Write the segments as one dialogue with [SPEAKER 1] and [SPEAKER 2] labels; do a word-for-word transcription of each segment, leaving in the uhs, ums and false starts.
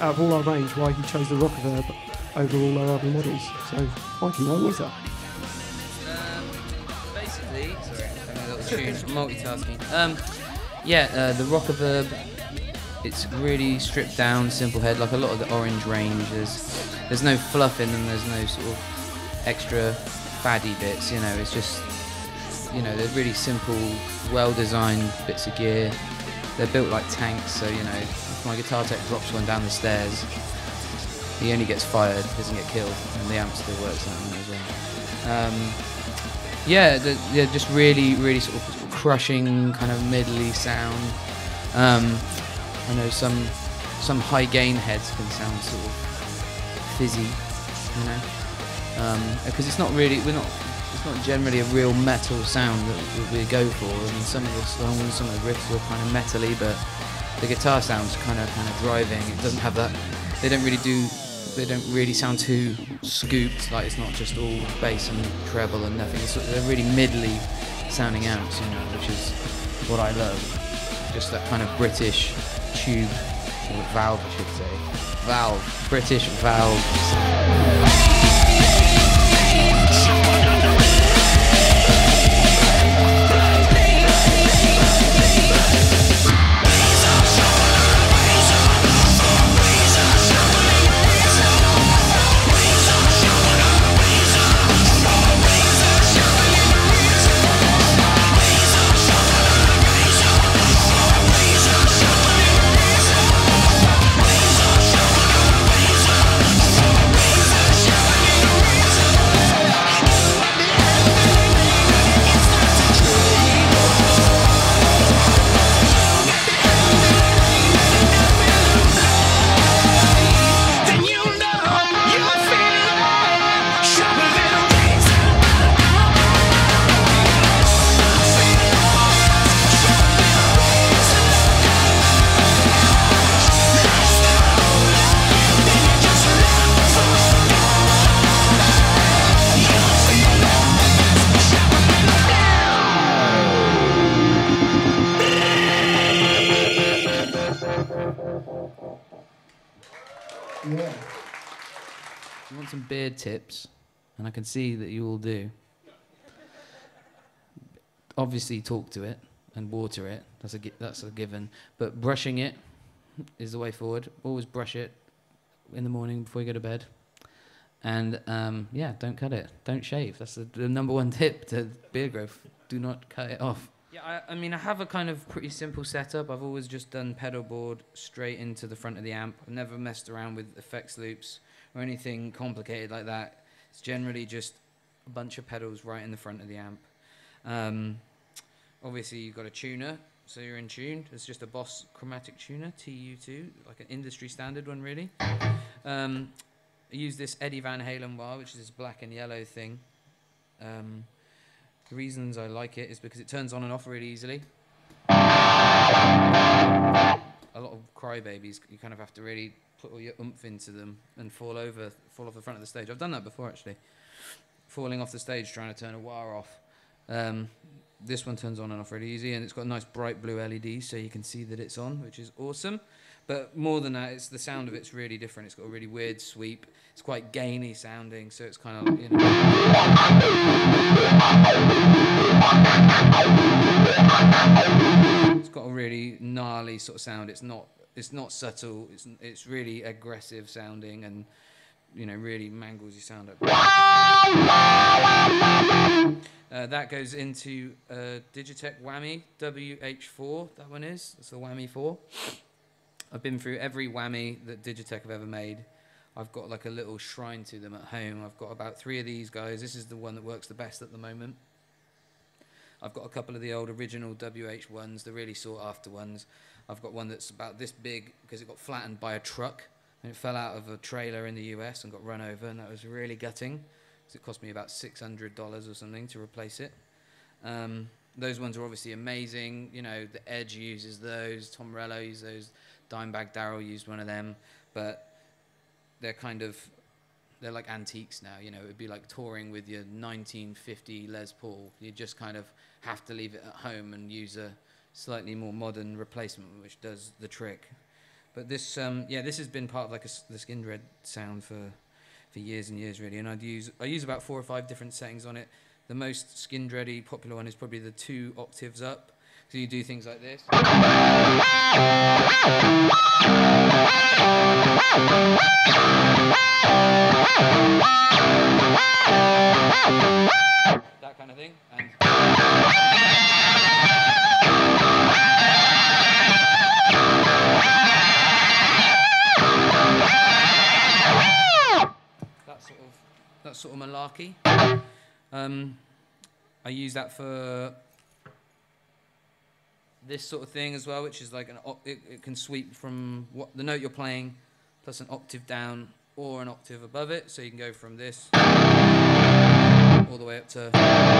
[SPEAKER 1] out of all our range, why he chose the Rockerverb over all our other models. So, Mikey, why was that?
[SPEAKER 2] Um, basically, sorry, I'm having a little tune, multitasking. Um, yeah, uh, the Rockerverb, it's really stripped down, simple head, like a lot of the Orange range. There's, there's no fluff in them, there's no sort of extra faddy bits, you know, it's just, you know, they're really simple, well-designed bits of gear. They're built like tanks, so, you know, if my guitar tech drops one down the stairs, he only gets fired, doesn't get killed, and the amp still works like that as well. Um, yeah, the, yeah, just really, really sort of crushing, kind of middly sound. Um, I know some some high gain heads can sound sort of fizzy, you know, because um, it's not really, we're not, it's not generally a real metal sound that we go for. I mean, some of the songs, some of the riffs are kind of metally, but the guitar sounds kind of kind of driving. It doesn't have that. They don't really do. They don't really sound too scooped. Like it's not just all bass and treble and nothing. It's, they're really middly sounding amps, you know, which is what I love. Just that kind of British tube, or valve, I should say. Valve, British valve sound. Beard tips, and I can see that you all do. Obviously, talk to it and water it. That's a that's a given. But brushing it is the way forward. Always brush it in the morning before you go to bed. And um, yeah, don't cut it. Don't shave. That's the, the number one tip to beard growth. Do not cut it off. Yeah, I, I mean, I have a kind of pretty simple setup. I've always just done pedal board straight into the front of the amp. I've never messed around with effects loops or anything complicated like that. It's generally just a bunch of pedals right in the front of the amp. Um, obviously, you've got a tuner, so you're in tune. It's just a Boss chromatic tuner, T U two, like an industry standard one, really. Um, I use this Eddie Van Halen wah, which is this black and yellow thing. Um, the reasons I like it is because it turns on and off really easily. A lot of crybabies, you kind of have to really put all your oomph into them and fall over, fall off the front of the stage. I've done that before, actually. Falling off the stage trying to turn a wah off. Um, this one turns on and off really easy, and it's got a nice bright blue L E D, so you can see that it's on, which is awesome. But more than that, it's the sound of it's really different. It's got a really weird sweep. It's quite gainy sounding, so it's kind of, you know. It's got a really gnarly sort of sound. It's not. It's not subtle. It's it's really aggressive sounding, and you know, really mangles your sound up. Uh, that goes into uh, Digitech Whammy W H four. That one is. That's the Whammy four. I've been through every Whammy that Digitech have ever made. I've got like a little shrine to them at home. I've got about three of these guys. This is the one that works the best at the moment. I've got a couple of the old original W H ones, the really sought after ones. I've got one that's about this big because it got flattened by a truck and it fell out of a trailer in the U S and got run over, and that was really gutting because it cost me about six hundred dollars or something to replace it. Um, those ones are obviously amazing. You know, the Edge uses those, Tom Morello uses those, Dimebag Darrell used one of them, but they're kind of, they're like antiques now. You know, it would be like touring with your nineteen fifty Les Paul. You just kind of have to leave it at home and use a slightly more modern replacement, which does the trick. But this, um, yeah, this has been part of like a, the Skindred sound for for years and years really, and I'd use I use about four or five different settings on it. The most Skindred-y popular one is probably the two octaves up. So you do things like this. That kind of thing. And that sort of that sort of malarkey. Um, I use that for this sort of thing as well, which is like an it, it can sweep from what the note you're playing plus an octave down or an octave above it, so you can go from this all the way up to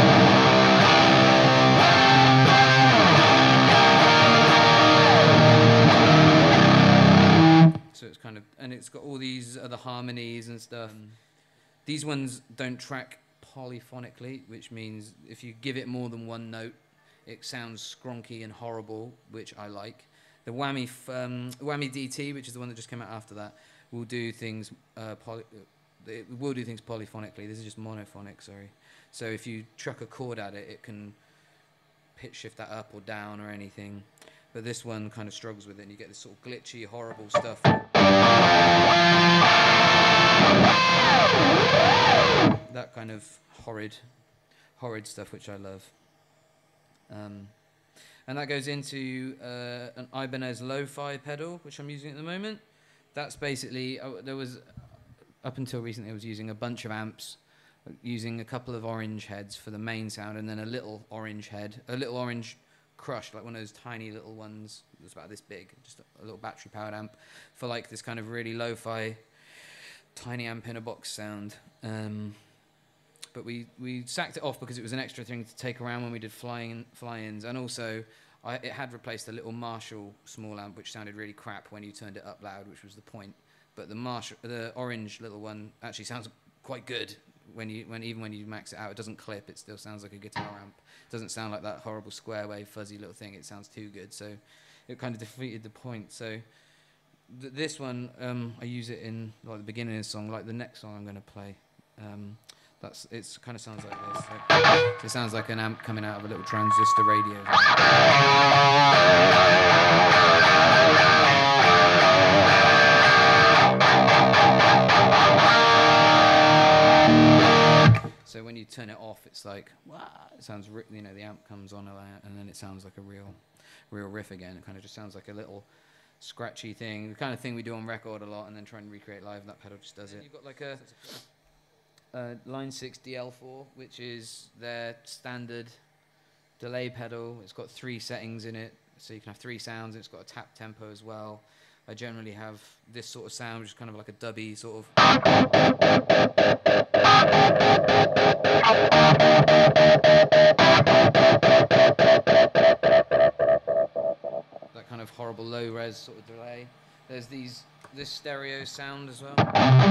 [SPEAKER 2] so it's kind of, and it's got all these other harmonies and stuff. These ones don't track polyphonically, which means if you give it more than one note, it sounds skronky and horrible, which I like. The Whammy, um, Whammy D T, which is the one that just came out after that, will do things uh, poly it will do things polyphonically. This is just monophonic, sorry. So if you chuck a chord at it, it can pitch shift that up or down or anything. But this one kind of struggles with it, and you get this sort of glitchy, horrible stuff. That kind of horrid, horrid stuff, which I love. Um, and that goes into uh, an Ibanez Lo-Fi pedal, which I'm using at the moment. That's basically, uh, there was, up until recently I was using a bunch of amps, using a couple of orange heads for the main sound, and then a little orange head, a little orange crush, like one of those tiny little ones that's about this big, just a, a little battery powered amp, for like this kind of really lo-fi, tiny amp in a box sound. Um, But we, we sacked it off because it was an extra thing to take around when we did flying fly-ins, and also I, it had replaced a little Marshall small amp, which sounded really crap when you turned it up loud, which was the point. But the Marshall, the orange little one actually sounds quite good when you when even when you max it out. It doesn't clip; it still sounds like a guitar amp. It doesn't sound like that horrible square wave fuzzy little thing. It sounds too good, so it kind of defeated the point. So th this one, um, I use it in like the beginning of the song, like the next song I'm going to play. Um, That's it's kind of sounds like this. Like, it sounds like an amp coming out of a little transistor radio. So when you turn it off, it's like wow. It sounds, you know, the amp comes on and then it sounds like a real, real riff again. It kind of just sounds like a little scratchy thing, the kind of thing we do on record a lot, and then try and recreate live. That pedal just does it. You've got like a. Uh, line six D L four, which is their standard delay pedal. It's got three settings in it, so you can have three sounds. It's got a tap tempo as well. I generally have this sort of sound, which is kind of like a dubby sort of. That kind of horrible low res sort of delay. There's these this stereo sound as well.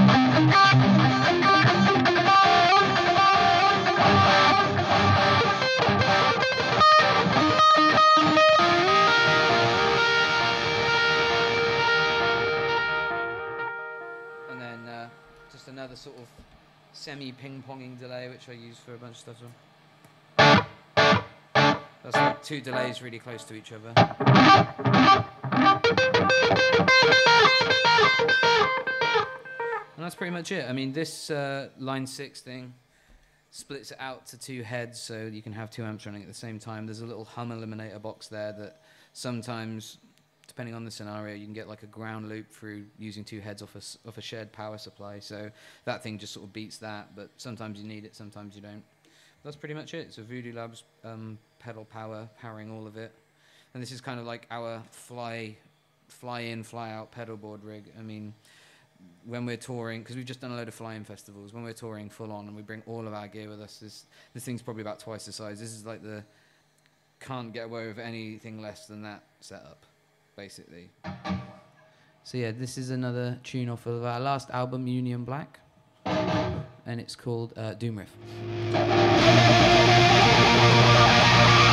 [SPEAKER 2] And then uh, just another sort of semi-ping-ponging delay, which I use for a bunch of stuff. That's like two delays really close to each other. And that's pretty much it. I mean, this uh, line six thing splits it out to two heads, so you can have two amps running at the same time. There's a little hum eliminator box there that sometimes, depending on the scenario, you can get like a ground loop through using two heads off a, off a shared power supply. So that thing just sort of beats that, but sometimes you need it, sometimes you don't. That's pretty much it. So Voodoo Labs um, pedal power, powering all of it. And this is kind of like our fly, fly in, fly out pedal board rig. I mean, when we're touring, because we've just done a load of fly-in festivals, when we're touring full on and we bring all of our gear with us, this, this thing's probably about twice the size. This is like the, can't get away with anything less than that setup, basically. So yeah, this is another tune off of our last album, Union Black, and it's called uh, Doom Riff.